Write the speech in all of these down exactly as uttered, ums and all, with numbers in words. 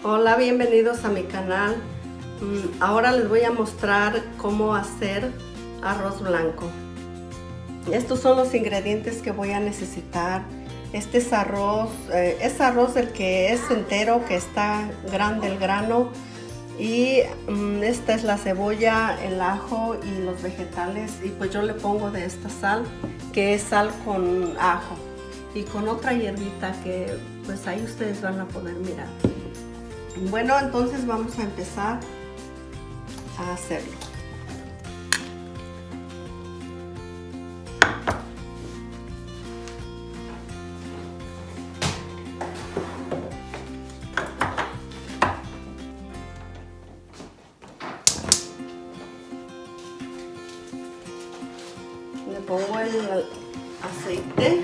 Hola, bienvenidos a mi canal. Ahora les voy a mostrar cómo hacer arroz blanco. Estos son los ingredientes que voy a necesitar. Este es arroz, eh, es arroz el que es entero, que está grande el grano. Y um, esta es la cebolla, el ajo y los vegetales. Y pues yo le pongo de esta sal, que es sal con ajo. Y con otra hierbita que pues ahí ustedes van a poder mirar. Bueno, entonces vamos a empezar a hacerlo. Le pongo el aceite.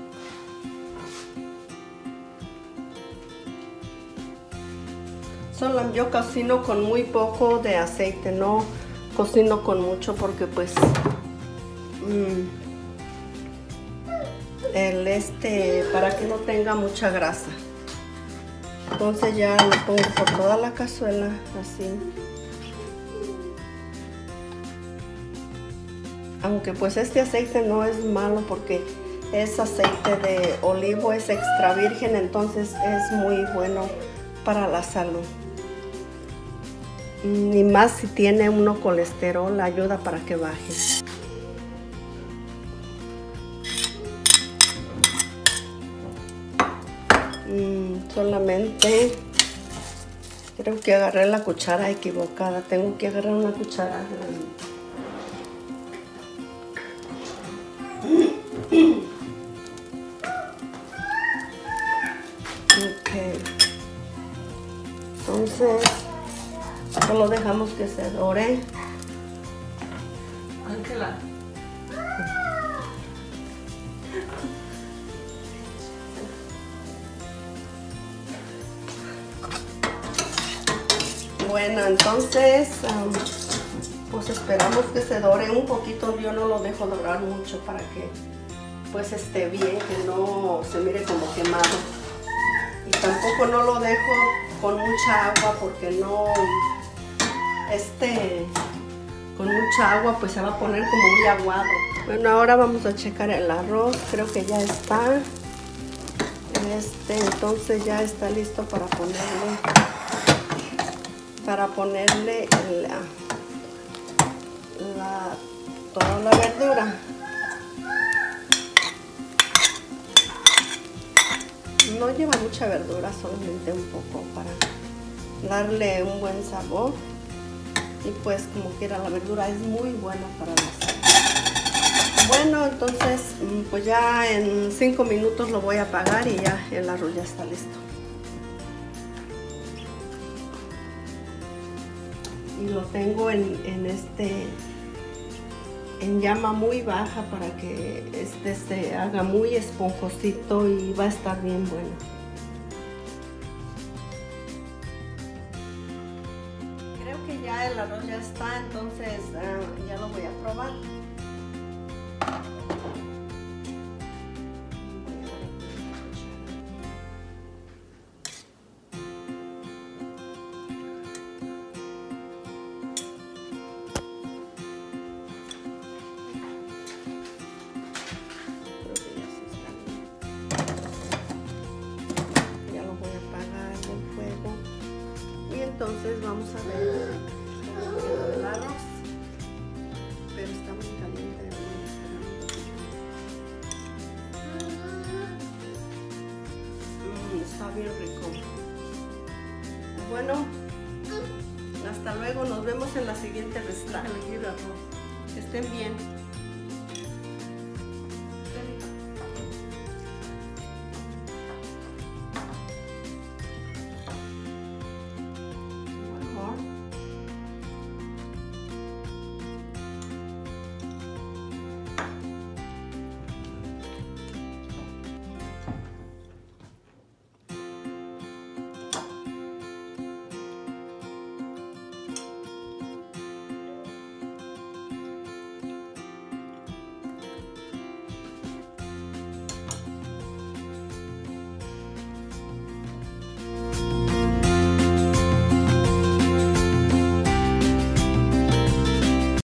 Solo yo cocino con muy poco de aceite, no cocino con mucho porque pues mmm, el este para que no tenga mucha grasa. Entonces ya lo pongo por toda la cazuela así. Aunque pues este aceite no es malo porque es aceite de olivo, es extra virgen, entonces es muy bueno para la salud. Y más si tiene uno colesterol, ayuda para que baje. Mm, solamente creo que agarré la cuchara equivocada. Tengo que agarrar una cuchara grande. Ok. Entonces solo dejamos que se dore. Ángela. Bueno, entonces um, pues esperamos que se dore un poquito. Yo no lo dejo dorar mucho para que pues esté bien, que no se mire como quemado. Y tampoco no lo dejo con mucha agua porque no, este, con mucha agua pues se va a poner como muy aguado. Bueno, ahora vamos a checar el arroz, creo que ya está. Este, entonces ya está listo para ponerle, para ponerle el, la, toda la verdura. No lleva mucha verdura, solamente un poco para darle un buen sabor. Y pues como quiera la verdura es muy buena para la salud. Bueno, entonces pues ya en cinco minutos lo voy a apagar y ya el arroz ya está listo. Y lo tengo en, en este en llama muy baja para que este se haga muy esponjosito y va a estar bien bueno. Creo que ya el arroz ya está, entonces uh, ya lo voy a probar. Entonces vamos a ver cómo quedó el arroz, pero está muy caliente. Mm, está bien rico. Bueno, hasta luego, nos vemos en la siguiente receta. Que estén bien.